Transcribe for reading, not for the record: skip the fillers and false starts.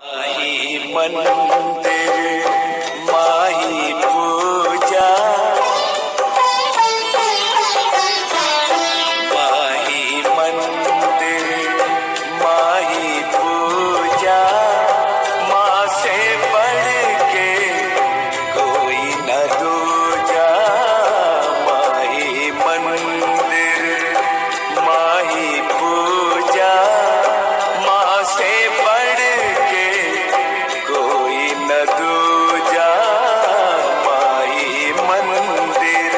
माही मंदिर माही पूजा, माही मंदिर माही पूजा, माँ से बढ़ के कोई न दूजा। माही मंदिर माही पूजा, माँ से बढ़ के कोई न दूजा। माही मंदिर